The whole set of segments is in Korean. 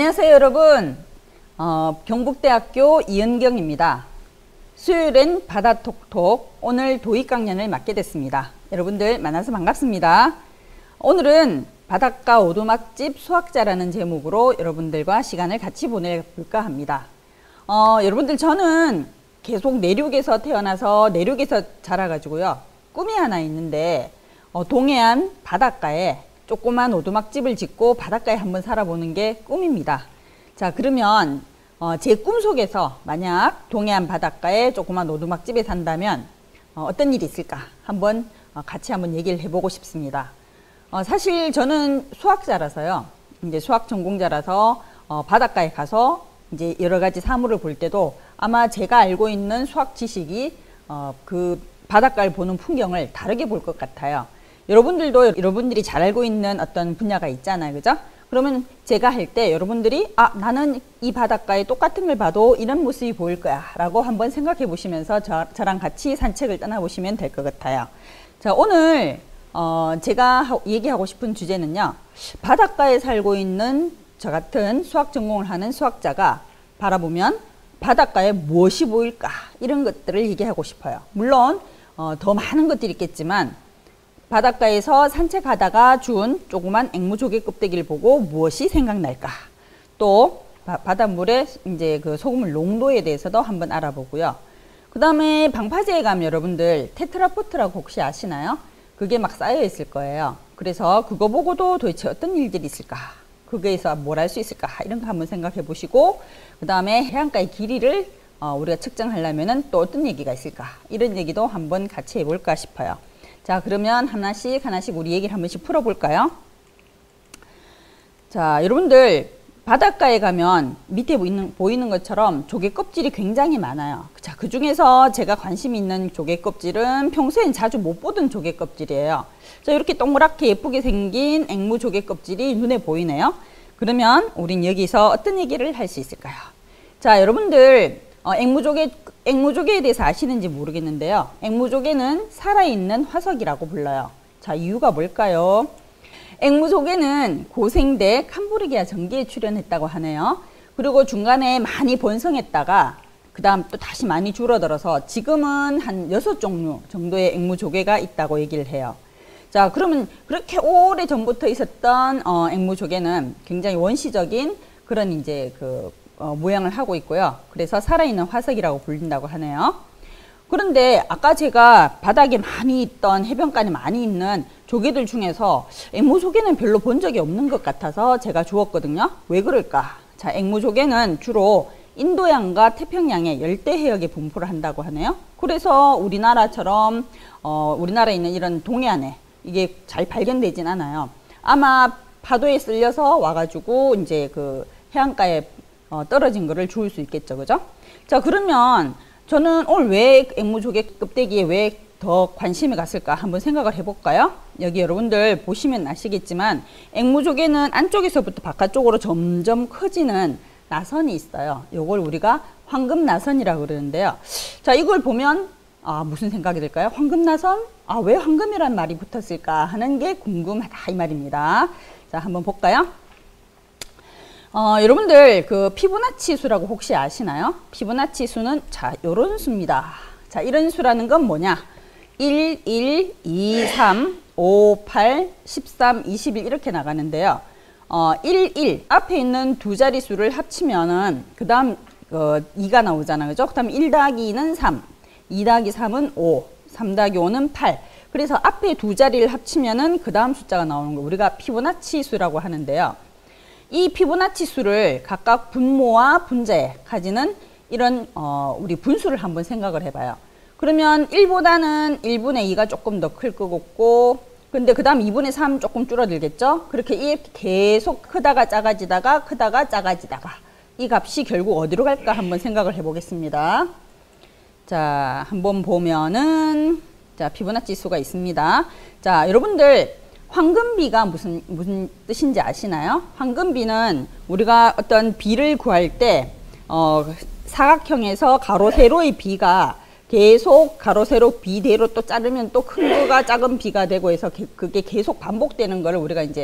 안녕하세요 여러분. 경북대학교 이은경입니다. 수요일엔 바다톡톡, 오늘 도입 강연을 맡게 됐습니다. 여러분들 만나서 반갑습니다. 오늘은 바닷가 오두막집 수학자라는 제목으로 여러분들과 시간을 같이 보내볼까 합니다. 여러분들, 저는 계속 내륙에서 태어나서 내륙에서 자라가지고요, 꿈이 하나 있는데 동해안 바닷가에 조그만 오두막집을 짓고 바닷가에 한번 살아보는 게 꿈입니다. 자, 그러면 제 꿈속에서 만약 동해안 바닷가에 조그만 오두막집에 산다면 어떤 일이 있을까 한번 같이 한번 얘기를 해보고 싶습니다. 사실 저는 수학자라서요, 이제 수학 전공자라서 바닷가에 가서 이제 여러 가지 사물을 볼 때도 아마 제가 알고 있는 수학 지식이 그 바닷가를 보는 풍경을 다르게 볼 것 같아요. 여러분들도 여러분들이 잘 알고 있는 어떤 분야가 있잖아요, 그죠? 그러면 제가 할 때 여러분들이 나는 이 바닷가에 똑같은 걸 봐도 이런 모습이 보일 거야 라고 한번 생각해 보시면서 저랑 같이 산책을 떠나보시면 될 것 같아요. 자, 오늘 제가 얘기하고 싶은 주제는요, 바닷가에 살고 있는 저 같은 수학 전공을 하는 수학자가 바라보면 바닷가에 무엇이 보일까, 이런 것들을 얘기하고 싶어요. 물론 더 많은 것들이 있겠지만 바닷가에서 산책하다가 준 조그만 앵무조개 껍데기를 보고 무엇이 생각날까, 또 바닷물의 이제 그 소금물 농도에 대해서도 한번 알아보고요. 그 다음에 방파제에 가면 여러분들 테트라포트라고 혹시 아시나요? 그게 막 쌓여 있을 거예요. 그래서 그거 보고도 도대체 어떤 일들이 있을까, 거기에서 뭘 할 수 있을까, 이런 거 한번 생각해 보시고, 그 다음에 해안가의 길이를 우리가 측정하려면은 또 어떤 얘기가 있을까, 이런 얘기도 한번 같이 해볼까 싶어요. 자, 그러면 하나씩 우리 얘기를 한 번씩 풀어볼까요? 자, 여러분들 바닷가에 가면 밑에 보이는 것처럼 조개 껍질이 굉장히 많아요. 자, 그 중에서 제가 관심 있는 조개 껍질은 평소엔 자주 못 보던 조개 껍질이에요. 자, 이렇게 동그랗게 예쁘게 생긴 앵무 조개 껍질이 눈에 보이네요. 그러면 우린 여기서 어떤 얘기를 할 수 있을까요? 자, 여러분들 앵무조개에 대해서 아시는지 모르겠는데요, 앵무조개는 살아있는 화석이라고 불러요. 자, 이유가 뭘까요? 앵무조개는 고생대 캄브리기아 전기에 출현했다고 하네요. 그리고 중간에 많이 번성했다가 그 다음 또 다시 많이 줄어들어서 지금은 한 6종류 정도의 앵무조개가 있다고 얘기를 해요. 자, 그러면 그렇게 오래 전부터 있었던 앵무조개는 굉장히 원시적인 그런 이제 모양을 하고 있고요. 그래서 살아있는 화석이라고 불린다고 하네요. 그런데 아까 제가 바닥에 많이 있던, 해변가에 많이 있는 조개들 중에서 앵무조개는 별로 본 적이 없는 것 같아서 제가 주었거든요. 왜 그럴까? 자, 앵무조개는 주로 인도양과 태평양의 열대해역에 분포를 한다고 하네요. 그래서 우리나라처럼 우리나라에 있는 이런 동해안에 이게 잘 발견되진 않아요. 아마 파도에 쓸려서 와가지고 이제 그 해안가에 떨어진 거를 주울 수 있겠죠, 그죠? 자, 그러면 저는 오늘 왜 앵무조개 껍데기에 왜 더 관심이 갔을까 한번 생각을 해볼까요? 여기 여러분들 보시면 아시겠지만 앵무조개는 안쪽에서부터 바깥쪽으로 점점 커지는 나선이 있어요. 이걸 우리가 황금나선이라고 그러는데요. 자, 이걸 보면 무슨 생각이 들까요? 황금나선? 왜 황금이란 말이 붙었을까 하는 게 궁금하다, 이 말입니다. 자, 한번 볼까요? 여러분들 그 피보나치 수라고 혹시 아시나요? 피보나치 수는 자, 요런 수입니다. 자, 이런 수라는 건 뭐냐? 1, 1, 2, 3, 5, 8, 13, 21 이렇게 나가는데요. 1, 1 앞에 있는 두 자리 수를 합치면은 그 다음 2가 나오잖아요, 그죠? 그 다음 1 더하기 2는 3, 2 더하기 3은 5, 3 더하기 5는 8. 그래서 앞에 두 자리를 합치면은 그 다음 숫자가 나오는 거 우리가 피보나치 수라고 하는데요. 이 피보나치 수를 각각 분모와 분자에 가지는 이런 우리 분수를 한번 생각을 해봐요. 그러면 1보다는 1분의 2가 조금 더 클 것 같고, 근데 그 다음 2분의 3 조금 줄어들겠죠? 그렇게 계속 크다가 작아지다가 크다가 작아지다가 이 값이 결국 어디로 갈까 한번 생각을 해보겠습니다. 자, 한번 보면은 자, 피보나치 수가 있습니다. 자, 여러분들 황금비가 무슨 뜻인지 아시나요? 황금비는 우리가 어떤 비를 구할 때 사각형에서 가로 세로의 비가 계속 가로 세로 비대로 또 자르면 또 큰 거가 작은 비가 되고 해서 그게 계속 반복되는 거를 우리가 이제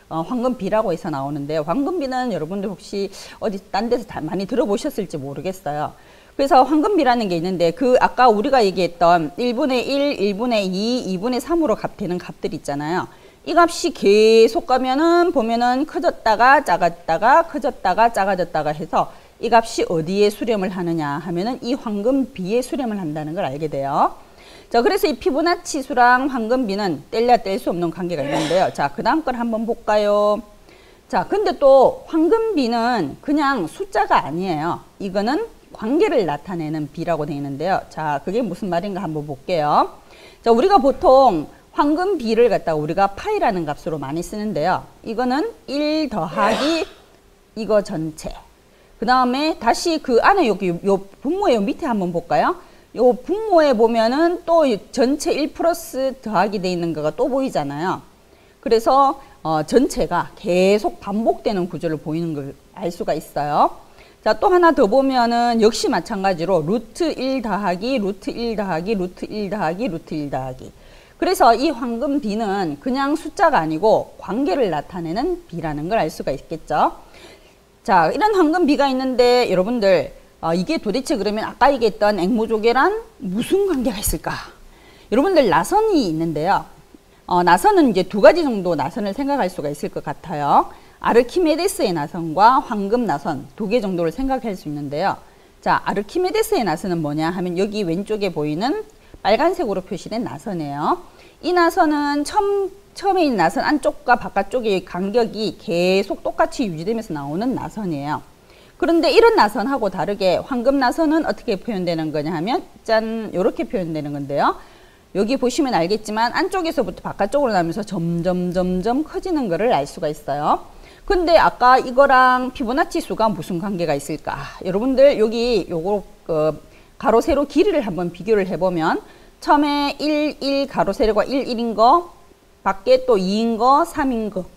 황금비라고 해서 나오는데요. 황금비는 여러분들 혹시 어디 딴 데서 많이 들어보셨을지 모르겠어요. 그래서 황금비라는 게 있는데 그 아까 우리가 얘기했던 1분의 1, 1분의 2, 2분의 3으로 되는 값들 있잖아요. 이 값이 계속 가면은 보면은 커졌다가 작았다가 커졌다가 작아졌다가 해서 이 값이 어디에 수렴을 하느냐 하면은 이 황금비에 수렴을 한다는 걸 알게 돼요. 자, 그래서 이 피보나치수랑 황금비는 뗄래야 뗄 수 없는 관계가 있는데요. 자, 그 다음 걸 한번 볼까요? 자, 근데 또 황금비는 그냥 숫자가 아니에요. 이거는 관계를 나타내는 비라고 되어 있는데요. 자, 그게 무슨 말인가 한번 볼게요. 자, 우리가 보통 황금비를 갖다가 우리가 파이라는 값으로 많이 쓰는데요. 이거는 1 더하기 이거 전체. 그 다음에 다시 그 안에 여기 요 분모의 요 밑에 한번 볼까요? 요 분모에 보면은 또 전체 1 플러스 더하기 돼 있는 거가 또 보이잖아요. 그래서 전체가 계속 반복되는 구조를 보이는 걸 알 수가 있어요. 자, 또 하나 더 보면은 역시 마찬가지로 루트 1 더하기 루트 1 더하기 루트 1 더하기 루트 1 더하기. 그래서 이 황금비는 그냥 숫자가 아니고 관계를 나타내는 비라는 걸 알 수가 있겠죠. 자, 이런 황금비가 있는데 여러분들 이게 도대체 그러면 아까 얘기했던 앵무조개랑 무슨 관계가 있을까? 여러분들 나선이 있는데요. 나선은 이제 두 가지 정도 나선을 생각할 수가 있을 것 같아요. 아르키메데스의 나선과 황금 나선 두 개 정도를 생각할 수 있는데요. 자, 아르키메데스의 나선은 뭐냐 하면 여기 왼쪽에 보이는 빨간색으로 표시된 나선이에요. 이 나선은 처음에 있는 나선 안쪽과 바깥쪽의 간격이 계속 똑같이 유지되면서 나오는 나선이에요. 그런데 이런 나선하고 다르게 황금 나선은 어떻게 표현되는 거냐 하면 짠, 이렇게 표현되는 건데요. 여기 보시면 알겠지만 안쪽에서부터 바깥쪽으로 나면서 점점 커지는 거를 알 수가 있어요. 근데 아까 이거랑 피보나치 수가 무슨 관계가 있을까? 여러분들 여기 요거 가로 세로 길이를 한번 비교를 해보면 처음에 1 가로 세로가 1인 거 밖에 또 2인 거 3인 거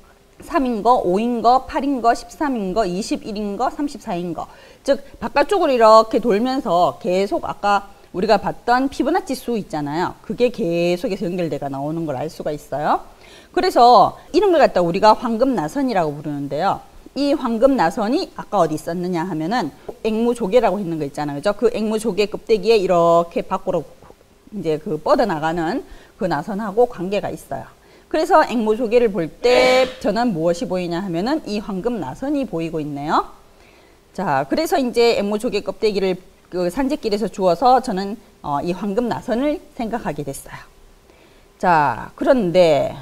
5인 거 8인 거 13인 거 21인 거 34인 거 즉 바깥쪽으로 이렇게 돌면서 계속 아까 우리가 봤던 피보나치 수 있잖아요. 그게 계속해서 연결돼가 나오는 걸 알 수가 있어요. 그래서 이런 걸 갖다 우리가 황금 나선이라고 부르는데요. 이 황금 나선이 아까 어디 있었느냐 하면은 앵무조개라고 있는 거 있잖아요. 그죠? 그 앵무조개 껍데기에 이렇게 밖으로 이제 그 뻗어나가는 그 나선하고 관계가 있어요. 그래서 앵무조개를 볼 때 저는 무엇이 보이냐 하면은 이 황금 나선이 보이고 있네요. 자, 그래서 이제 앵무조개 껍데기를 그 산책길에서 주워서 저는 이 황금 나선을 생각하게 됐어요. 자, 그런데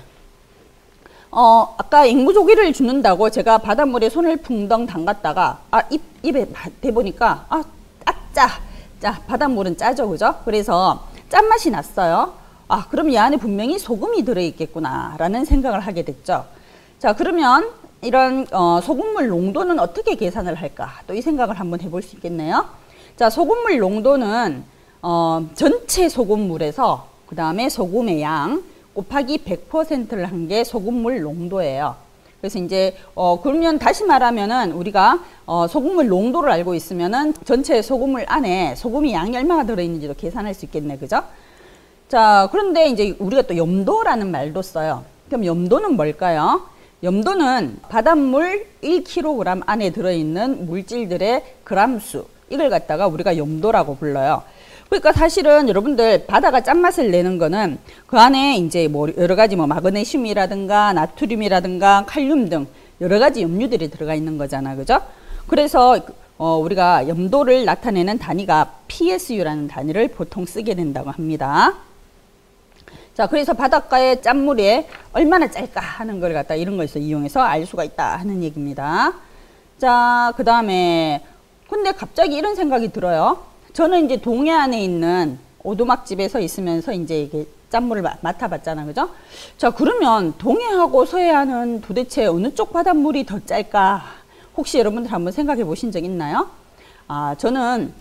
아까 앵무조개를 주는다고 제가 바닷물에 손을 풍덩 담갔다가 입에 대보니까 짜. 바닷물은 짜죠, 그죠? 그래서 짠맛이 났어요. 그럼 이 안에 분명히 소금이 들어있겠구나 라는 생각을 하게 됐죠. 자, 그러면 이런 소금물 농도는 어떻게 계산을 할까? 또 이 생각을 한번 해볼 수 있겠네요. 자, 소금물 농도는 전체 소금물에서 그 다음에 소금의 양 곱하기 100%를 한 게 소금물 농도예요. 그래서 이제 그러면 다시 말하면은 우리가 소금물 농도를 알고 있으면은 전체 소금물 안에 소금이 양이 얼마나 들어있는지도 계산할 수 있겠네, 그죠? 자, 그런데 이제 우리가 또 염도라는 말도 써요. 그럼 염도는 뭘까요? 염도는 바닷물 1kg 안에 들어있는 물질들의 그람수, 이걸 갖다가 우리가 염도라고 불러요. 그러니까 사실은 여러분들 바다가 짠맛을 내는 거는 그 안에 이제 뭐 여러 가지 뭐 마그네슘이라든가 나트륨이라든가 칼륨 등 여러 가지 염류들이 들어가 있는 거잖아, 그죠? 그래서 우리가 염도를 나타내는 단위가 PSU라는 단위를 보통 쓰게 된다고 합니다. 자, 그래서 바닷가의 짠물에 얼마나 짤까 하는 걸 갖다 이런 거에서 이용해서 알 수가 있다 하는 얘기입니다. 자, 그 다음에 근데 갑자기 이런 생각이 들어요. 저는 이제 동해안에 있는 오두막집에서 있으면서 이제 이게 짠물을 맡아봤잖아, 그죠? 자, 그러면 동해하고 서해안은 도대체 어느 쪽 바닷물이 더 짤까? 혹시 여러분들 한번 생각해 보신 적 있나요? 저는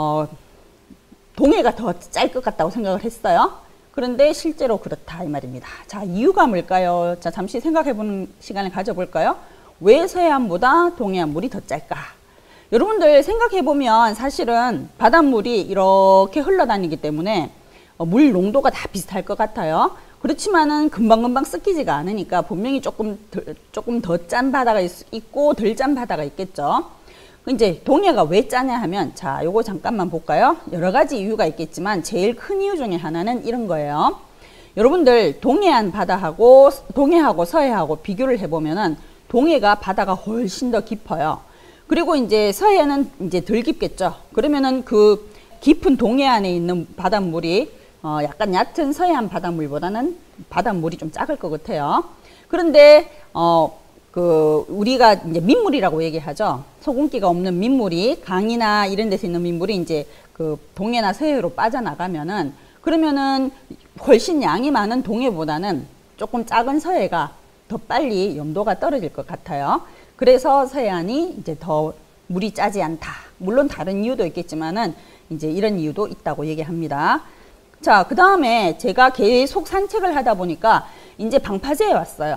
동해가 더 짤 것 같다고 생각을 했어요. 그런데 실제로 그렇다 이 말입니다. 자, 이유가 뭘까요? 자, 잠시 생각해 보는 시간을 가져볼까요? 왜 서해안보다 동해안 물이 더 짤까? 여러분들 생각해 보면 사실은 바닷물이 이렇게 흘러다니기 때문에 물 농도가 다 비슷할 것 같아요. 그렇지만은 금방금방 섞이지가 않으니까 분명히 조금 더 짠 바다가 있고 덜 짠 바다가 있겠죠. 이제 동해가 왜 짜냐 하면, 자, 요거 잠깐만 볼까요? 여러 가지 이유가 있겠지만 제일 큰 이유 중에 하나는 이런 거예요. 여러분들 동해안 바다하고 동해하고 서해하고 비교를 해보면은 동해가 바다가 훨씬 더 깊어요. 그리고 이제 서해는 이제 덜 깊겠죠. 그러면은 그 깊은 동해안에 있는 바닷물이 약간 얕은 서해안 바닷물보다는 바닷물이 좀 작을 것 같아요. 그런데 우리가 이제 민물이라고 얘기하죠. 소금기가 없는 민물이, 강이나 이런 데서 있는 민물이 이제 그 동해나 서해로 빠져나가면은, 그러면은 훨씬 양이 많은 동해보다는 조금 작은 서해가 더 빨리 염도가 떨어질 것 같아요. 그래서 서해안이 이제 더 물이 짜지 않다. 물론 다른 이유도 있겠지만은 이제 이런 이유도 있다고 얘기합니다. 자, 그 다음에 제가 계속 산책을 하다 보니까 이제 방파제에 왔어요.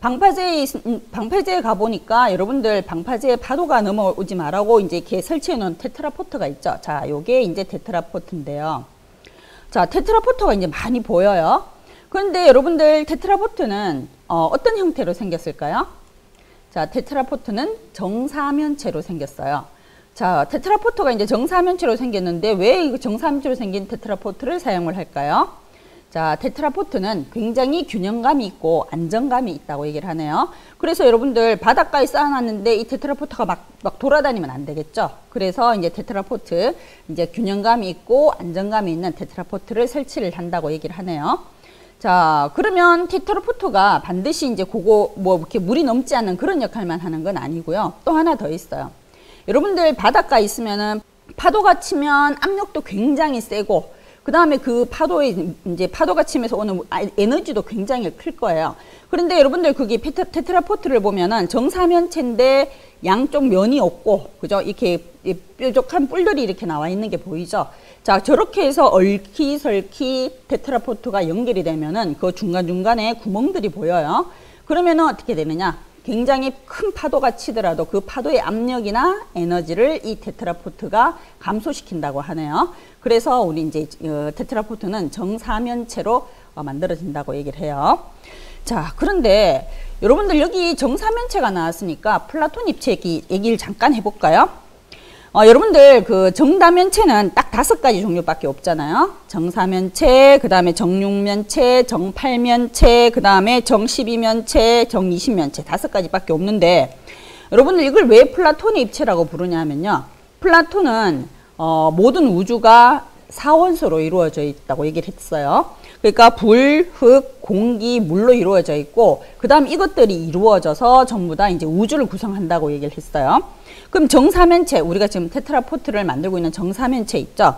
방파제에 가보니까 여러분들 방파제에 파도가 넘어오지 말라고 이제 이렇게 설치해 놓은 테트라포트가 있죠. 자, 요게 이제 테트라포트인데요. 자, 테트라포트가 이제 많이 보여요. 그런데 여러분들 테트라포트는 어떤 형태로 생겼을까요? 자, 테트라포트는 정사면체로 생겼어요. 자, 테트라포트가 이제 정사면체로 생겼는데 왜 이 정사면체로 생긴 테트라포트를 사용을 할까요? 자, 테트라포트는 굉장히 균형감이 있고 안정감이 있다고 얘기를 하네요. 그래서 여러분들 바닷가에 쌓아놨는데 이 테트라포트가 막 돌아다니면 안 되겠죠. 그래서 이제 테트라포트, 이제 균형감이 있고 안정감이 있는 테트라포트를 설치를 한다고 얘기를 하네요. 자, 그러면 테트라포트가 반드시 이제 그거 뭐 이렇게 물이 넘지 않는 그런 역할만 하는 건 아니고요. 또 하나 더 있어요. 여러분들 바닷가에 있으면은 파도가 치면 압력도 굉장히 세고, 그 다음에 그 파도에 이제 파도가 치면서 오는 에너지도 굉장히 클 거예요. 그런데 여러분들 그게 테트라포트를 보면은 정사면체인데 양쪽 면이 없고, 그죠? 이렇게 뾰족한 뿔들이 이렇게 나와 있는 게 보이죠? 자, 저렇게 해서 얼키설키 테트라포트가 연결이 되면은 그 중간중간에 구멍들이 보여요. 그러면은 어떻게 되느냐? 굉장히 큰 파도가 치더라도 그 파도의 압력이나 에너지를 이 테트라포트가 감소시킨다고 하네요. 그래서 우리 이제 테트라포트는 정사면체로 만들어진다고 얘기를 해요. 자, 그런데 여러분들 여기 정사면체가 나왔으니까 플라톤 입체 얘기를 잠깐 해볼까요? 여러분들 그 정다면체는 딱 5가지 종류밖에 없잖아요. 정사면체, 그 다음에 정육면체, 정팔면체, 그 다음에 정십이면체, 정이십면체 5가지밖에 없는데, 여러분들 이걸 왜 플라톤의 입체라고 부르냐 하면요, 플라톤은 모든 우주가 4원소로 이루어져 있다고 얘기를 했어요. 그러니까 불, 흙, 공기, 물로 이루어져 있고, 그 다음 이것들이 이루어져서 전부 다 이제 우주를 구성한다고 얘기를 했어요. 그럼 정사면체, 우리가 지금 테트라포트를 만들고 있는 정사면체 있죠?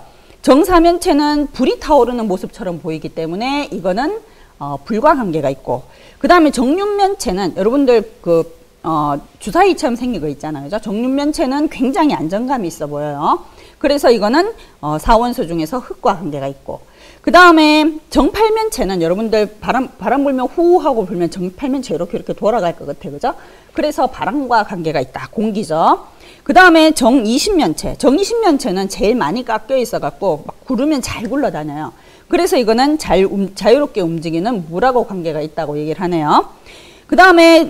정사면체는 불이 타오르는 모습처럼 보이기 때문에 이거는 불과 관계가 있고, 그 다음에 정육면체는 여러분들 주사위처럼 생긴 거 있잖아요. 그죠? 정육면체는 굉장히 안정감이 있어 보여요. 그래서 이거는 4원소 중에서 흙과 관계가 있고, 그 다음에 정팔면체는 여러분들 바람 불면 후 하고 불면 정팔면체 이렇게 돌아갈 것 같아요. 그죠? 그래서 바람과 관계가 있다. 공기죠. 그 다음에 정이십면체는 제일 많이 깎여 있어 갖고 막 구르면 잘 굴러다녀요. 그래서 이거는 자유롭게 움직이는 물하고 관계가 있다고 얘기를 하네요. 그 다음에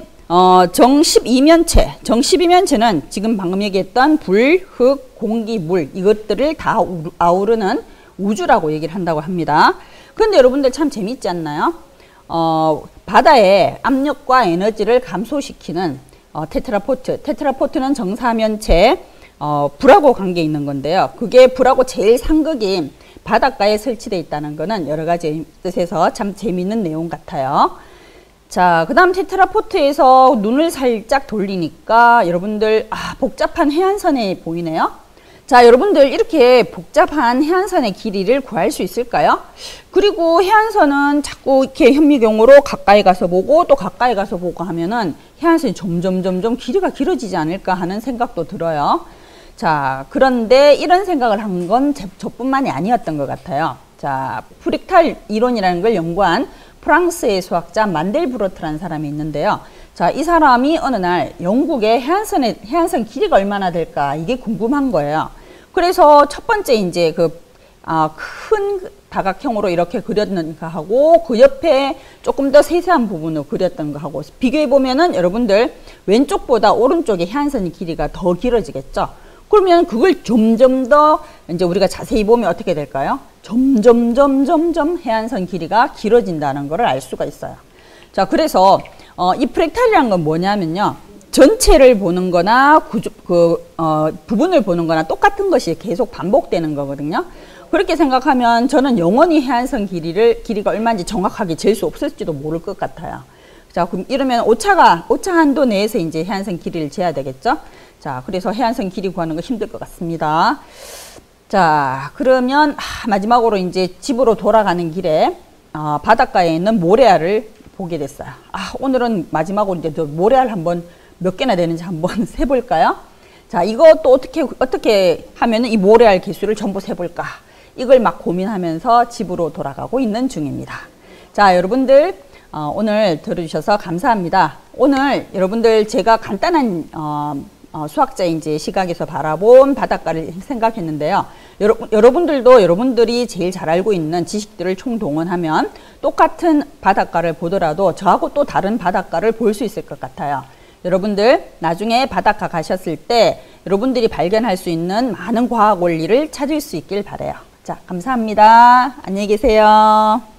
정십이면체는 지금 방금 얘기했던 불, 흙, 공기, 물 이것들을 다 아우르는 우주라고 얘기를 한다고 합니다. 그런데 여러분들 참 재밌지 않나요? 바다의 압력과 에너지를 감소시키는 테트라포트는 정사면체, 불하고 관계 있는 건데요. 그게 불하고 제일 상극인 바닷가에 설치되어 있다는 거는 여러 가지 뜻에서 참 재미있는 내용 같아요. 자, 그 다음 테트라포트에서 눈을 살짝 돌리니까 여러분들 복잡한 해안선이 보이네요. 자, 여러분들 이렇게 복잡한 해안선의 길이를 구할 수 있을까요? 그리고 해안선은 자꾸 이렇게 현미경으로 가까이 가서 보고 또 가까이 가서 보고 하면은 해안선이 점점 길이가 길어지지 않을까 하는 생각도 들어요. 자, 그런데 이런 생각을 한 건 저뿐만이 아니었던 것 같아요. 자, 프릭탈 이론이라는 걸 연구한 프랑스의 수학자 만델브로트라는 사람이 있는데요. 자, 이 사람이 어느 날 영국의 해안선 길이가 얼마나 될까 이게 궁금한 거예요. 그래서 첫 번째 이제 큰 다각형으로 이렇게 그렸는 거하고 그 옆에 조금 더 세세한 부분으로 그렸던 거하고 비교해 보면은 여러분들 왼쪽보다 오른쪽의 해안선 길이가 더 길어지겠죠. 그러면 그걸 점점 더 이제 우리가 자세히 보면 어떻게 될까요? 점점 해안선 길이가 길어진다는 것을 알 수가 있어요. 자, 그래서 이 프랙탈이라는 건 뭐냐면요. 전체를 보는 거나 부분을 보는 거나 똑같은 것이 계속 반복되는 거거든요. 그렇게 생각하면 저는 영원히 해안선 길이가 얼마인지 정확하게 잴 수 없을지도 모를 것 같아요. 자, 그럼 이러면 오차 한도 내에서 이제 해안선 길이를 재야 되겠죠? 자, 그래서 해안선 길이 구하는 거 힘들 것 같습니다. 자, 그러면 마지막으로 이제 집으로 돌아가는 길에 바닷가에 있는 모래알을 보게 됐어요. 오늘은 마지막으로 이제 모래알 한번 몇 개나 되는지 한번 세볼까요? 자, 이것도 어떻게 하면은 이 모래알 개수를 전부 세볼까? 이걸 막 고민하면서 집으로 돌아가고 있는 중입니다. 자, 여러분들 오늘 들어주셔서 감사합니다. 오늘 여러분들 제가 간단한 수학자의 이제 시각에서 바라본 바닷가를 생각했는데요. 여러분들도 여러분들이 제일 잘 알고 있는 지식들을 총동원하면 똑같은 바닷가를 보더라도 저하고 또 다른 바닷가를 볼 수 있을 것 같아요. 여러분들 나중에 바닷가 가셨을 때 여러분들이 발견할 수 있는 많은 과학 원리를 찾을 수 있길 바라요. 자, 감사합니다. 안녕히 계세요.